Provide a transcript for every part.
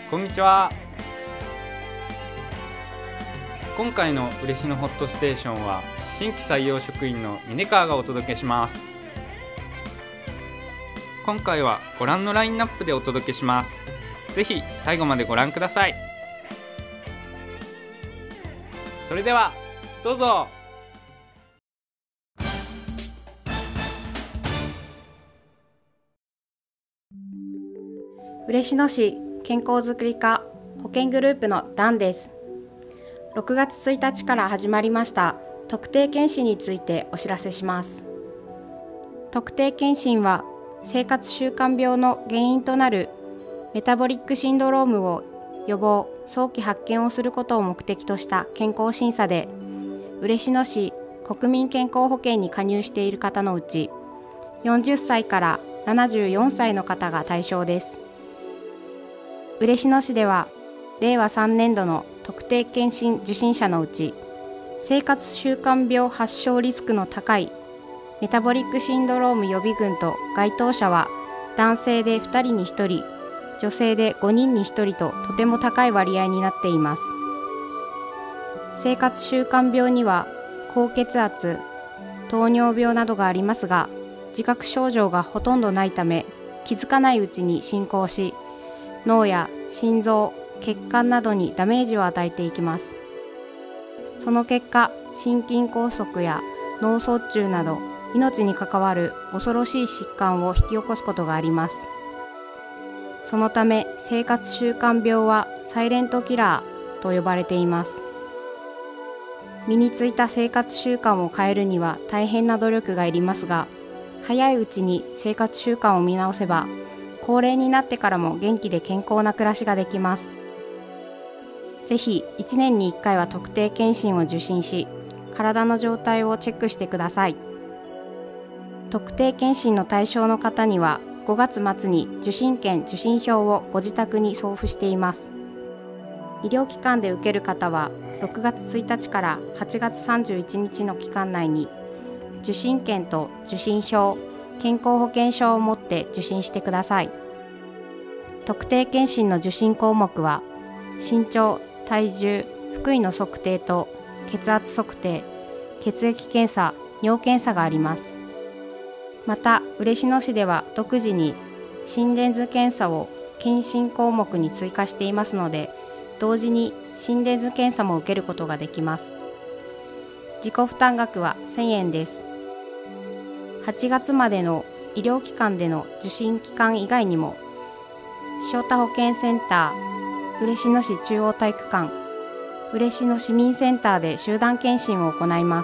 こんにちは。今回の嬉野ホットステーションは新規採用職員の峰川がお届けします。今回はご覧のラインナップでお届けします。ぜひ最後までご覧ください。それではどうぞ。 嬉野市健康づくり課保健グループのダンです。6月1日から始まりました特定健診についてお知らせします。特定健診は生活習慣病の原因となるメタボリックシンドロームを予防・早期発見をすることを目的とした健康審査で、嬉野市国民健康保険に加入している方のうち40歳から74歳の方が対象です。嬉野市では令和3年度の特定健診受診者のうち、生活習慣病発症リスクの高いメタボリックシンドローム予備軍と該当者は男性で2人に1人、女性で5人に1人ととても高い割合になっています。生活習慣病には高血圧、糖尿病などがありますが、自覚症状がほとんどないため気づかないうちに進行し、脳や心臓、血管などにダメージを与えていきます。その結果、心筋梗塞や脳卒中など命に関わる恐ろしい疾患を引き起こすことがあります。そのため生活習慣病はサイレントキラーと呼ばれています。身についた生活習慣を変えるには大変な努力がいりますが、早いうちに生活習慣を見直せば、高齢になってからも元気で健康な暮らしができます。ぜひ1年に1回は特定健診を受診し、体の状態をチェックしてください。特定健診の対象の方には5月末に受診券・受診票をご自宅に送付しています。医療機関で受ける方は6月1日から8月31日の期間内に受診券と受診票、健康保険証を持って受診してください。特定健診の受診項目は身長、体重、腹囲の測定と血圧測定、血液検査、尿検査があります。また嬉野市では独自に心電図検査を検診項目に追加していますので、同時に心電図検査も受けることができます。自己負担額は1000円です。8月までの医療機関での受診期間以外にも、塩田保健センター、嬉野市中央体育館、嬉野市民センターで集団検診を行います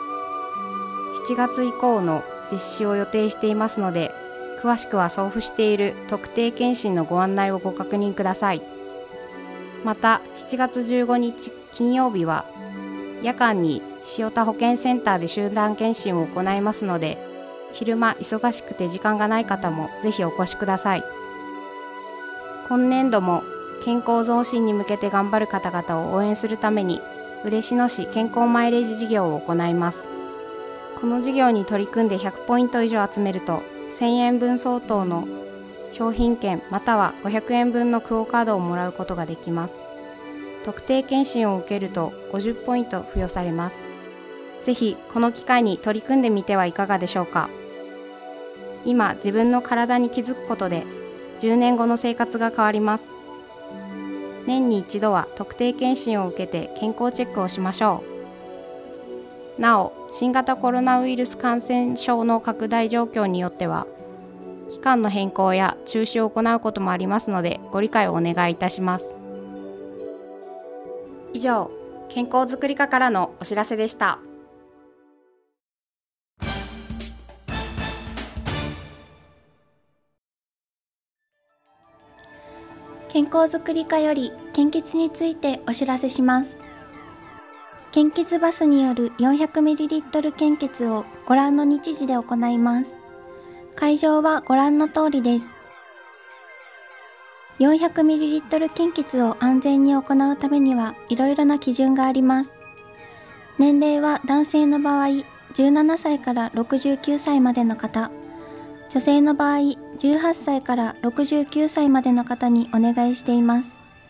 。7月以降の実施を予定していますので、詳しくは送付している特定健診のご案内をご確認ください。また7月15日金曜日は夜間に塩田保健センターで集団検診を行いますので、昼間忙しくて時間がない方もぜひお越しください。今年度も健康増進に向けて頑張る方々を応援するために、嬉野市健康マイレージ事業を行います。この事業に取り組んで100ポイント以上集めると1000円分相当の商品券または500円分のクオカードをもらうことができます。特定健診を受けると50ポイント付与されます。ぜひこの機会に取り組んでみてはいかがでしょうか。今自分の体に気づくことで10年後の生活が変わります。年に一度は特定健診を受けて健康チェックをしましょう。なお、新型コロナウイルス感染症の拡大状況によっては期間の変更や中止を行うこともありますので、ご理解をお願いいたします。以上、健康づくり課からのお知らせでした。 健康づくり課より献血についてお知らせします。献血バスによる 400ml 献血をご覧の日時で行います。会場はご覧の通りです。400ml 献血を安全に行うためにはいろいろな基準があります。年齢は男性の場合17歳から69歳までの方、女性の場合18歳から69歳までの方にお願いしています。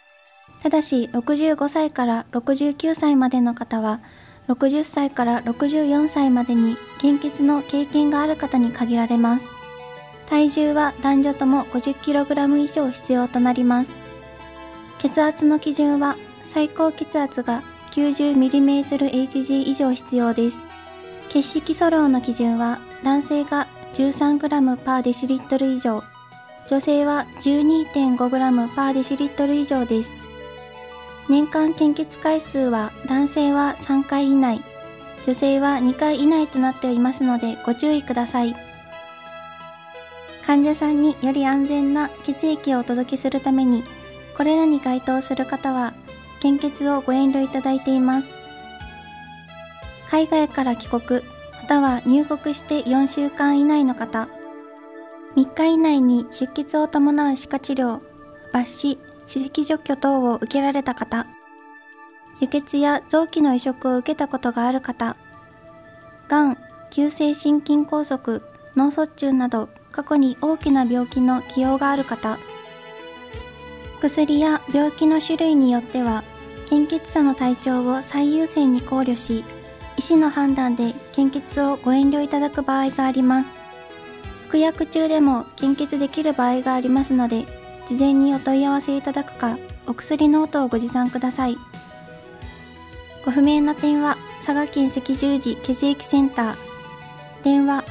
ただし65歳から69歳までの方は60歳から64歳までに献血の経験がある方に限られます。体重は男女とも 50kg 以上必要となります。血圧の基準は最高血圧が 90mmHg 以上必要です。血色素量の基準は男性が 13g/dl 以上、女性は 12.5g/dl 以上です。年間献血回数は男性は3回以内、女性は2回以内となっておりますのでご注意ください。患者さんにより安全な血液をお届けするために、これらに該当する方は献血をご遠慮いただいています。海外から帰国、または入国して4週間以内の方、3日以内に出血を伴う歯科治療、抜歯、歯石除去等を受けられた方、輸血や臓器の移植を受けたことがある方、がん、急性心筋梗塞、脳卒中など過去に大きな病気の既往がある方、薬や病気の種類によっては献血者の体調を最優先に考慮し、医師の判断で献血をご遠慮いただく場合があります。服薬中でも献血できる場合がありますので、事前にお問い合わせいただくか、お薬ノートをご持参ください。ご不明な点は佐賀県赤十字血液センター、電話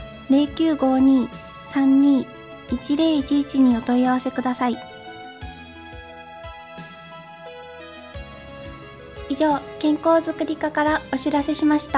0952-32-1011 にお問い合わせください。以上、健康づくり課からお知らせしました。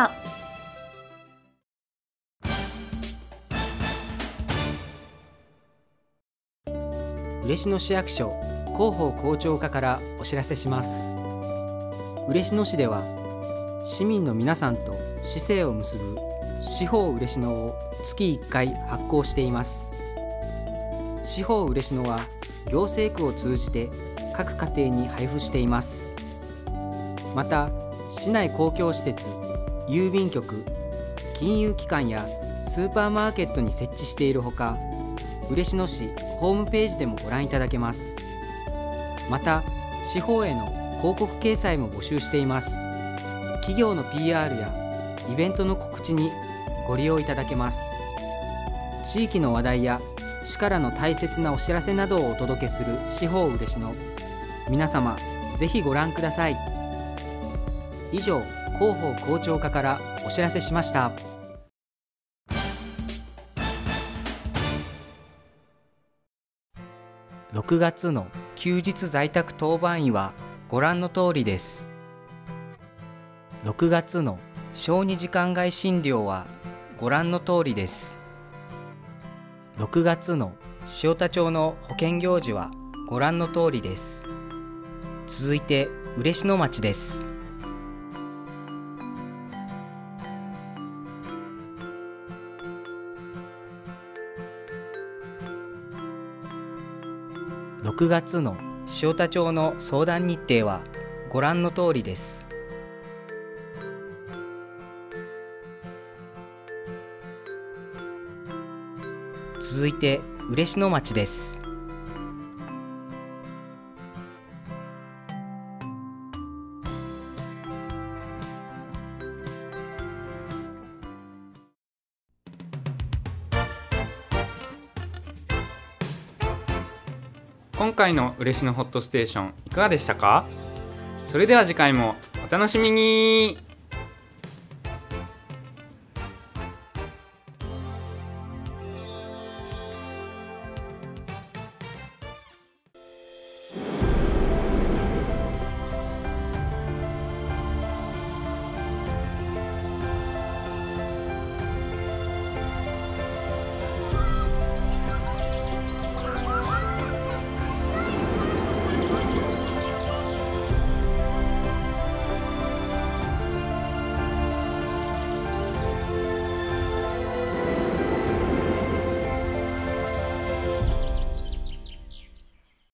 嬉野市役所広報広聴課からお知らせします。嬉野市では市民の皆さんと市政を結ぶ市法嬉野を月1回発行しています。市法嬉野は行政区を通じて各家庭に配布しています。また市内公共施設、郵便局、金融機関やスーパーマーケットに設置しているほか、嬉野市ホームページでもご覧いただけます。また市法への広告掲載も募集しています。企業の PR やイベントの告知にご利用いただけます。地域の話題や市からの大切なお知らせなどをお届けする市法嬉野、皆様ぜひご覧ください。以上、広報広聴課からお知らせしました。6月の休日在宅当番医はご覧の通りです。6月の小児時間外診療はご覧の通りです。6月の塩田町の保健行事はご覧の通りです。続いて嬉野町です。6月の塩田町の相談日程はご覧の通りです。続いて嬉野町です。 今回の嬉野ホットステーションいかがでしたか？それでは次回もお楽しみに。